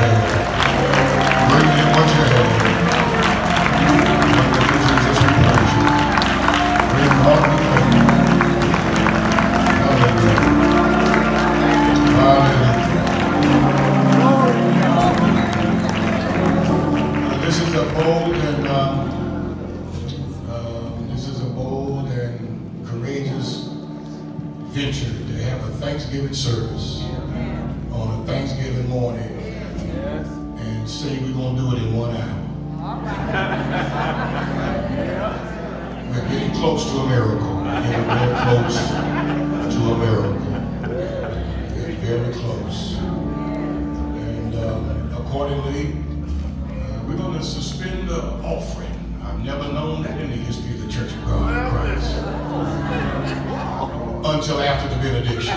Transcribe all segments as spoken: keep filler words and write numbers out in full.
Bring in what you have. Just praise you. Bring all the glory. Hallelujah. Hallelujah. This is a bold and um, uh, this is a bold and courageous venture to have a Thanksgiving service on a Thanksgiving morning and say we're going to do it in one hour. We're getting close to a miracle. We're getting very close to a miracle. We're very close. And um, accordingly, uh, we're going to suspend the offering. I've never known that in the history of the Church of God in Christ. Until after the benediction.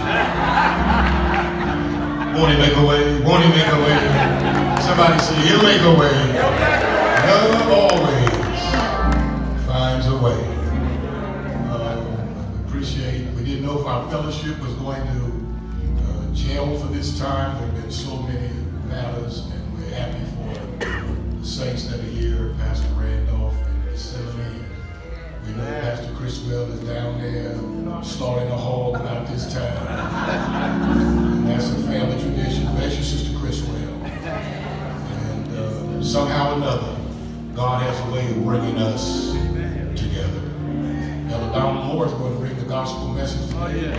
Won't he make a way? Won't he make a way? Somebody say, he'll make a way. God always finds a way. Uh, appreciate, we didn't know if our fellowship was going to uh, jail for this time. There have been so many matters, and we're happy for the saints that are here, Pastor Randolph and Miss Sylvie. We know Pastor Chriswell is down there slaughtering a hog about this time. And that's a family tradition. Bless you, Sister Chriswell. And uh, somehow or another, God has a way of bringing us together. Elder Donald Moore is going to bring the gospel message today. Oh, yeah.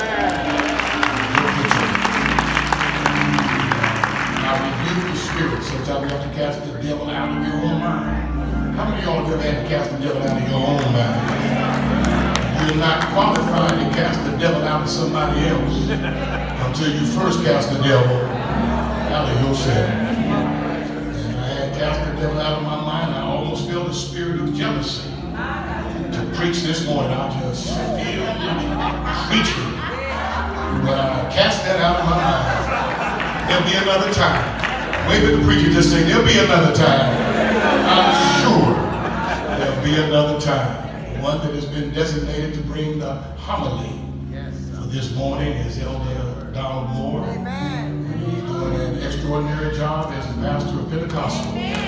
I rebuke the spirit. Sometimes we have to cast the devil out of your own mind. How many of y'all have ever had to cast the devil out of your own mind? You're not qualified to cast the devil out of somebody else until you first cast the devil out of yourself. And I had cast the devil out of my mind. I almost feel the spirit of jealousy to preach this morning. I just feel preaching. But I cast that out of my mind. There'll be another time. Maybe the preacher just say, there'll be another time. I'm sure there'll be another time. The one that has been designated to bring the homily for this morning is Elder Donald Moore. Amen. And he's doing an extraordinary job as a pastor of Pentecostal.